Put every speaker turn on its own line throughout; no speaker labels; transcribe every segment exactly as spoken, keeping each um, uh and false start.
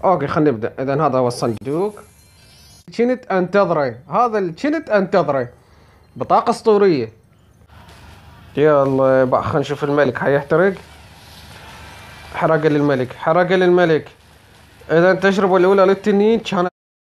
اوكي خلينا نبدأ. اذا هذا هو الصندوق. كنت انتظره، هذا اللي كنت انتظره. بطاقة اسطورية. يلا بقى خلينا نشوف الملك حيحترق. حرق للملك، حرق للملك. اذا التجربة الاولى للتنين كانت.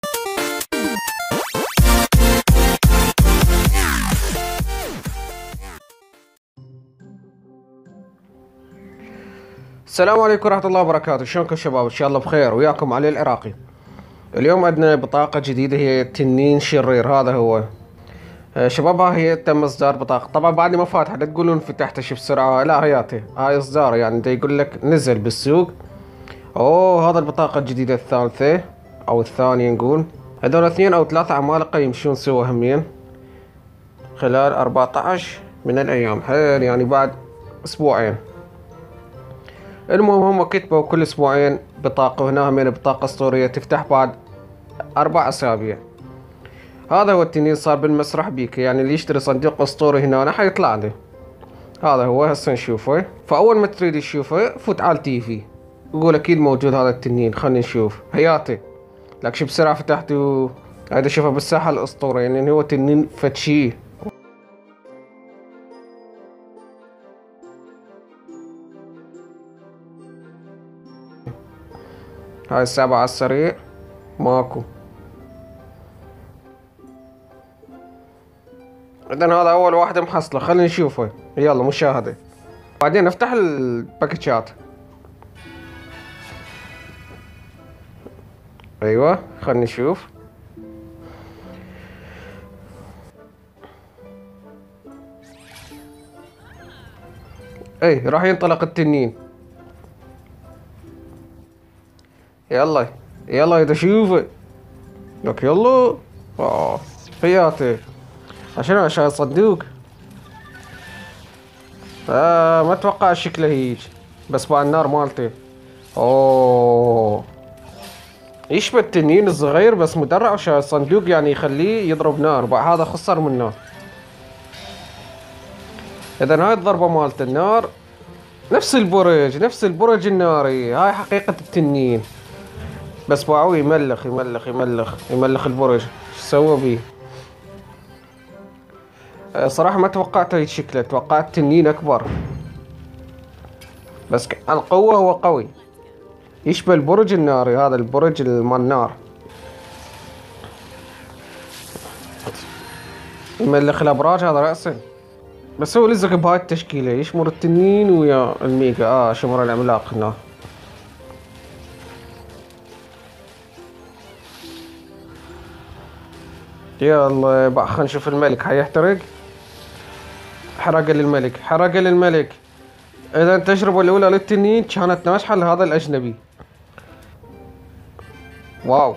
السلام عليكم ورحمة الله وبركاته، شلونكم شباب؟ ان شاء الله بخير، وياكم علي العراقي. اليوم عندنا بطاقة جديدة، هي تنين شرير. هذا هو شباب، ها هي تم اصدار بطاقة. طبعا بعدني ما فاتحة، لا تقولون فتحتش بسرعة، لا هياتي هاي اصدار، يعني دا يقول لك نزل بالسوق. اوه هذا البطاقة الجديدة الثالثة او الثانية نقول. هذول اثنين او ثلاثة عمالقة يمشون سوا همين خلال أربعة عشر من الايام، حيل يعني بعد اسبوعين. المهم هم كتبوا كل اسبوعين بطاقة، هنا همين بطاقة اسطورية تفتح بعد اربع اسابيع. هذا هو التنين صار بالمسرح بيك، يعني اللي يشتري صندوق اسطوري هنا حيطلع له. هذا هو هسه نشوفه. فاول ما تريد تشوفه فوت على التيفي، يقول اكيد موجود هذا التنين. خلينا نشوف حياتي لك شو بسرعة فتحته. هذا شوفه بالساحة الاسطورية، يعني هو تنين فتشي. هاي السابعة على السريع ماكو. اذا هذا اول واحدة محصلة، خلينا نشوفه. يلا مشاهدة، بعدين نفتح الباكيتات. ايوه خلينا نشوف. اي راح ينطلق التنين. يلا يلا اذا شوفه لك يلا. اه حياتي عشان عشان الصندوق. آه ما اتوقع شكله هيج، بس بعد النار مالته. اوه يشبه التنين الصغير بس مدرع عشان الصندوق، يعني يخليه يضرب نار. بعد هذا خسر من نار. اذا هاي الضربة مالت النار نفس البرج، نفس البرج الناري. هاي حقيقة التنين، بس باعو يملخ يملخ يملخ يملخ البرج. شو سوى بيه؟ صراحة ما توقعت هاي شكله، توقعت تنين اكبر، بس على القوة هو قوي. يشبه البرج الناري، هذا البرج مال النار. يملخ الابراج هذا رأسا، بس هو لزق بهاي التشكيلة، يشمر التنين ويا الميجا. اه شمر العملاق هنا. يلا بقى خلينا نشوف الملك حيحترق. حرق للملك، حرق للملك. اذا التجربة الاولى للتنين كانت ناجحة لهذا الاجنبي. واو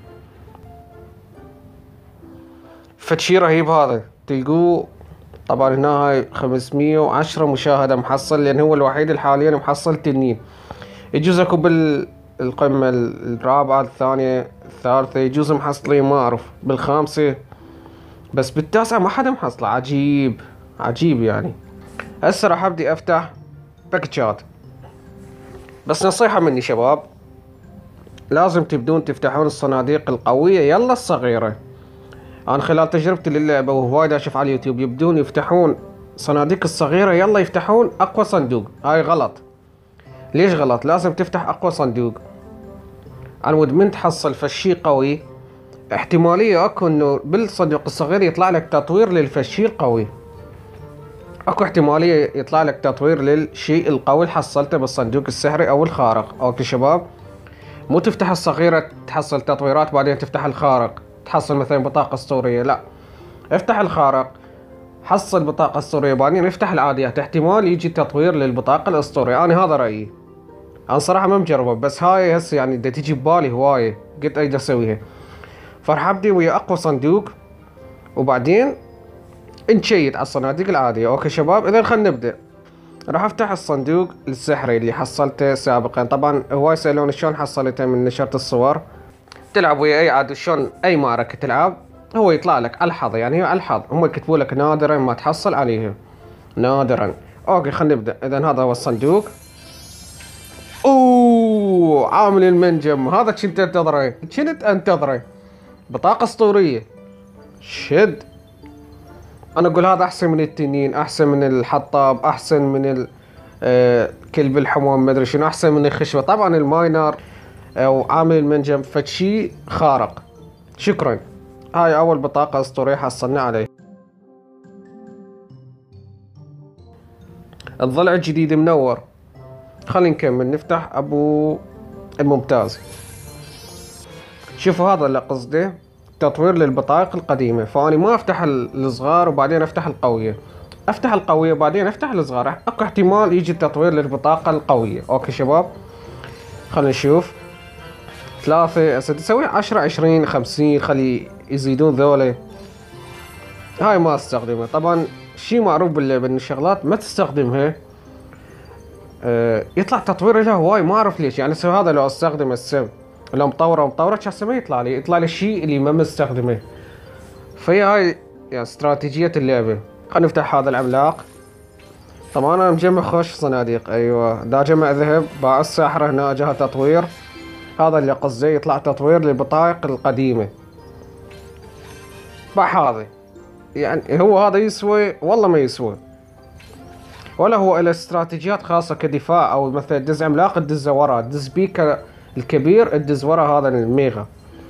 فتشي رهيب هذا، تلقوه. طبعا هنا هاي خمسمية وعشرة مشاهدة محصل، لان هو الوحيد حاليا محصل تنين. يجوز اكو بالقمة الرابعة الثانية الثالثة، يجوز محصلين ما اعرف بالخامسة، بس بالتاسعة ما حدا محصله. عجيب عجيب يعني. هسه راح ابدي افتح باكجات، بس نصيحة مني شباب، لازم تبدون تفتحون الصناديق القوية يلا الصغيرة. انا خلال تجربتي للعبة وهوايد اشوف على اليوتيوب يبدون يفتحون صناديق الصغيرة يلا يفتحون اقوى صندوق. هاي غلط. ليش غلط؟ لازم تفتح اقوى صندوق. عنود من تحصل فشي قوي، احتمالية اكو انه بالصندوق الصغير يطلع لك تطوير للفشي القوي. اكو احتمالية يطلع لك تطوير للشيء القوي اللي حصلته بالصندوق السحري او الخارق. اوكي شباب، مو تفتح الصغيرة تحصل تطويرات بعدين تفتح الخارق تحصل مثلا بطاقة اسطورية، لا. افتح الخارق حصل بطاقة اسطورية بعدين افتح العاديات، احتمال يجي تطوير للبطاقة الاسطورية. انا هذا رأيي، انا صراحة ما مجربه، بس هاي هسه يعني دا تيجي ببالي هواية قلت اقدر اسويها. فراح ابدي ويا اقوى صندوق وبعدين نشيد على الصناديق العادية. اوكي شباب، اذا خلينا نبدأ. راح افتح الصندوق السحري اللي حصلته سابقا. طبعا هواي يسألون شلون حصلته من نشرة الصور. تلعب ويا اي عاد شلون اي معركة تلعب، هو يطلع لك على الحظ، يعني هي على الحظ. هم يكتبوا لك نادرا ما تحصل عليها، نادرا. اوكي خلينا نبدأ. اذا هذا هو الصندوق. اوه عامل المنجم هذا كنت انتظره، كنت انتظره. بطاقة اسطورية. شد. انا اقول هذا احسن من التنين، احسن من الحطاب، احسن من ال آه كلب الحمام، ما ادري شنو، احسن من الخشبة. طبعا الماينر او عامل المنجم فشي خارق. شكرا. هاي اول بطاقة اسطورية حصلنا عليه. الضلع الجديد منور. خلينا نكمل نفتح ابو الممتاز. شوفوا هذا اللي قصده تطوير للبطايق القديمة، فاني ما افتح الصغار وبعدين افتح القوية، افتح القوية وبعدين افتح الصغار، اكو احتمال يجي التطوير للبطاقة القوية. اوكي شباب، خلينا نشوف. ثلاثة هسه تسوي عشرة عشرين خمسين، خلي يزيدون ذولا. هاي ما استخدمها طبعا، شي معروف باللعبة ان الشغلات ما تستخدمها أه يطلع تطوير لها هواي، ما اعرف ليش. يعني سو هذا لو استخدم السم لو مطوره ومطوره هسه ما يطلع لي، يطلع لي الشيء اللي ما مستخدمه. فهي هاي يعني استراتيجية اللعبة. خلينا نفتح هذا العملاق. طبعا انا مجمع خوش صناديق. ايوه دا جمع ذهب، باع الساحرة هنا جاها تطوير. هذا اللي قصدي يطلع تطوير للبطايق القديمة. باع هذا، يعني هو هذا يسوي والله ما يسوي، ولا هو له استراتيجيات خاصة كدفاع، او مثلا دز عملاق تدز ورا، دز بيكا الكبير تدز ورا هذا الميغا.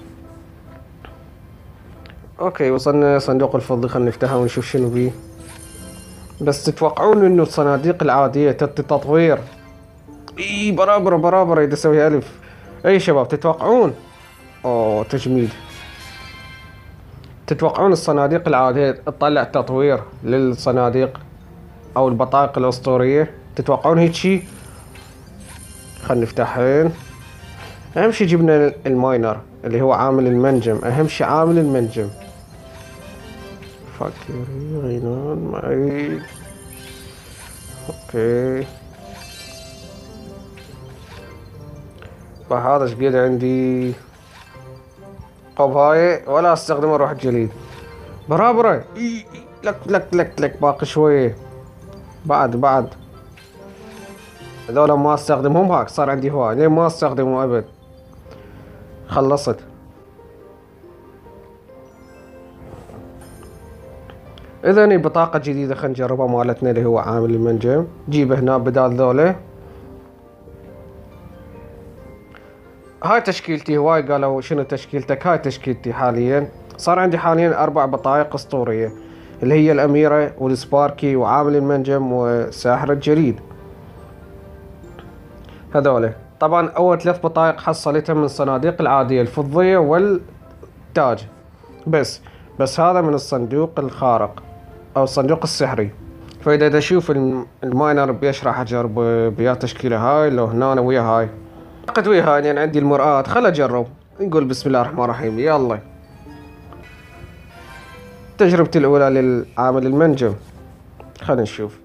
اوكي وصلنا صندوق الفضي، خلينا نفتحه ونشوف شنو بيه. بس تتوقعون انه الصناديق العادية تتي تطوير؟ اي برابر برابر يد اسوي الف. اي شباب تتوقعون؟ اوه تجميل. تتوقعون الصناديق العادية تطلع تطوير للصناديق او البطايق الاسطورية؟ تتوقعون هيك شي؟ خلينا نفتحين. اهم شي جبنا الماينر اللي هو عامل المنجم، اهم شي عامل المنجم. فاكري غينان معي. اوكي فهذا شقد عندي. طب هاي ولا استخدمه روح الجليد برابره. لك لك لك لك باقي شوية بعد بعد. هذولا ما استخدمهم، هاك صار عندي هواي ليه ما استخدمهم ابد. خلصت. اذا بطاقة جديدة خلينا نجربها مالتنا اللي هو عامل المنجم. جيبه هنا بدال ذولا. هاي تشكيلتي. هواي قالوا شنو تشكيلتك؟ هاي تشكيلتي حاليا. صار عندي حاليا اربع بطايق اسطورية اللي هي الاميرة والسباركي وعامل المنجم وساحر الجليد. هذولا طبعا اول ثلاث بطايق حصلتها من الصناديق العادية الفضية والتاج بس. بس هذا من الصندوق الخارق او الصندوق السحري. فاذا دا اشوف الماينر بيش راح اجرب بيا تشكيلة هاي لو هنا أنا ويا هاي. اعتقد ويا هاي يعني عندي المرآة. خل اجرب. نقول بسم الله الرحمن الرحيم. يلا تجربتي الاولى للعامل المنجم. خلينا نشوف.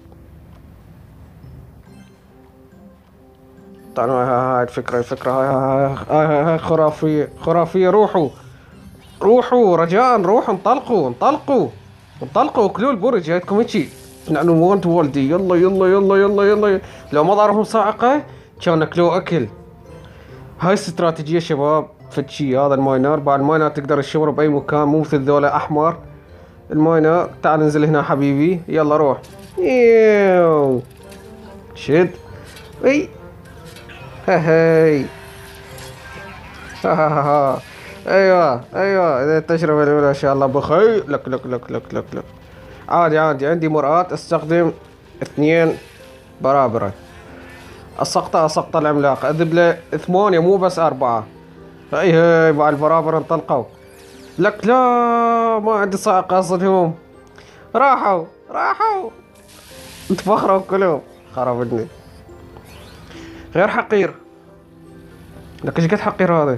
طبعا هاي الفكرة الفكرة هاي هاي, هاي, هاي خرافية خرافية. روحوا روحوا رجاء، روحوا انطلقوا انطلقوا انطلقوا اكلوا البرج جايتكم هيجي. نحن وانت والدي. يلا يلا يلا يلا يلا. لو ما ضارهم صاعقة كان اكلوا اكل. هاي استراتيجية شباب. فتشي هذا الماينر. بعد الماينر تقدر تشوره باي مكان، مو مثل ذولا احمر. الماينر تعال انزل هنا حبيبي. يلا روح. ياو شد. اي هاي ها ها ها. ايوه ايوه اذا التجربة الاولى ان شاء الله بخير. لك لك لك لك لك لك عادي عادي. عندي مرآة استخدم اثنين برابرة. السقطة سقطة العملاق اذب له ثمانية مو بس اربعة. اي هاي مع البرابرة انطلقوا. لك لا ما عندي صاعقة اصدهم. راحوا راحوا تفخروا كلهم. خربتني. غير حقير. لك ايش قد حقير هذا.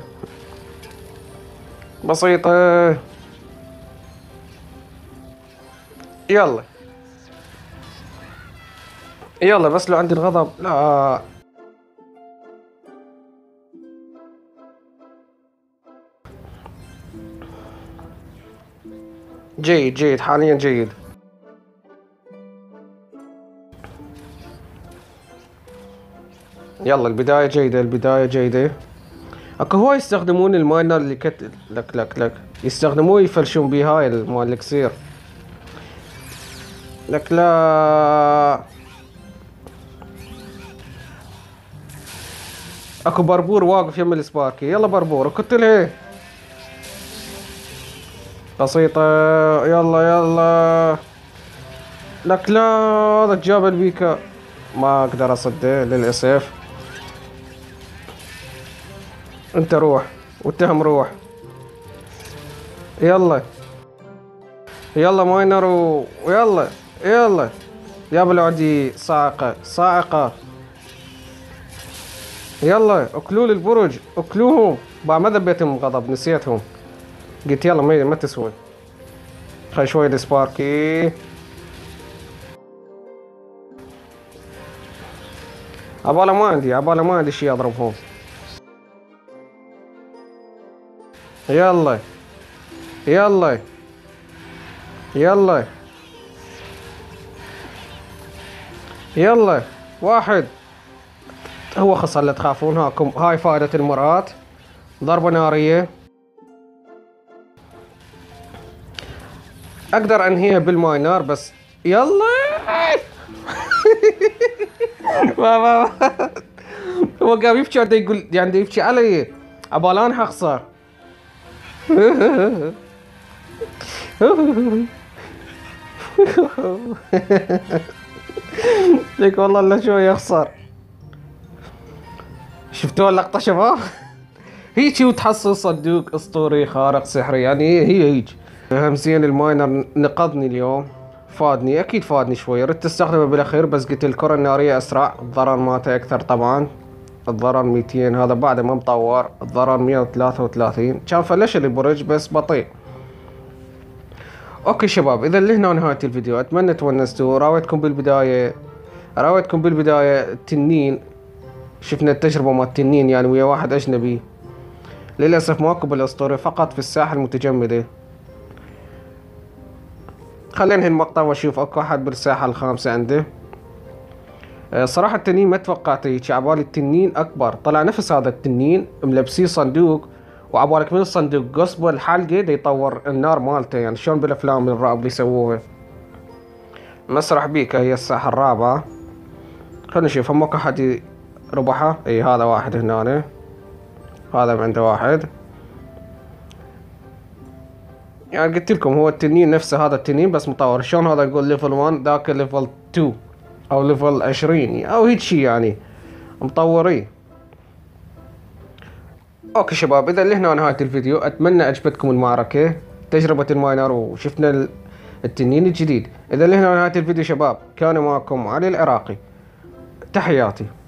بسيطة. يلا يلا بس لو عندي الغضب لا. جيد جيد حاليا جيد. يلا البداية جيدة، البداية جيدة. اكو هواي يستخدمون الماينر اللي كت لك لك لك يستخدموه يفلشون بيه هاي مال الكسير. لك لا اكو بربور واقف يم السباركي. يلا بربور اقتله. بسيطة. يلا يلا. لك لا هذا جاب البيكا. ما اقدر اصده للاسف. انت روح واتهم روح. يلا يلا ماينر و... ويلا يلا يا بالعدي. صاعقة صاعقة. يلا اكلوا لي البرج اكلوهم. بعد ما ذبيتهم غضب نسيتهم. قلت يلا ما ما تسوي. خلي شوي السباركي. عبالة ما عندي عبالة ما عندي شي اضربهم. يلا يلا يلا يلا. واحد. هو خسر اللي تخافون. هاكم هاي فائدة المرآة. ضربة نارية. اقدر انهيها بالماينر بس. يلا. ما ما هو قام يبكي وده يقول يعني يبكي علي. عبالان حخسر. ليك والله الا شوي يخسر. شفتوا اللقطة شباب؟ هيجي وتحصل صندوق اسطوري خارق سحري يعني هي هيج. اهم زين الماينر نقضني اليوم. فادني اكيد فادني شوي. ردت استخدمه بالاخير بس قلت الكرة النارية اسرع. الضرر مالته اكثر طبعا. الضرر مئتين هذا بعده ما مطور. الضرر مئة وثلاثة وثلاثين. كان فلش البرج بس بطيء. اوكي شباب اذا لهنا نهاية الفيديو. اتمنى تونستوا. راويتكم بالبداية راويتكم بالبداية التنين. شفنا التجربة مال التنين يعني ويا واحد اجنبي. للاسف ماكو بالاسطوري فقط في الساحة المتجمدة. خلينا ننهي المقطع واشوف اكو احد بالساحة الخامسة عنده. صراحة التنين ما توقعت هيك. عبالي التنين اكبر. طلع نفس هذا التنين ملبسيه صندوق. وعبالك من الصندوق قصبه الحلقة دي يطور النار مالته يعني شلون بالافلام الرعب بيسووها. مسرح بيكا هي الساحة الرابعة. خلينا نشوف هم اكو احد ربحه. اي هذا واحد هنا. هذا عنده واحد. يعني قلت لكم هو التنين نفسه هذا التنين بس مطور. شلون هذا يقول ليفل واحد ذاك ليفل اثنين او ليفل عشرين او هيك شي يعني مطورين. اوكي شباب اذا لهنا نهاية الفيديو. اتمنى عجبتكم المعركة تجربة الماينر وشفنا التنين الجديد. اذا لهنا نهاية الفيديو شباب كان معكم علي العراقي. تحياتي.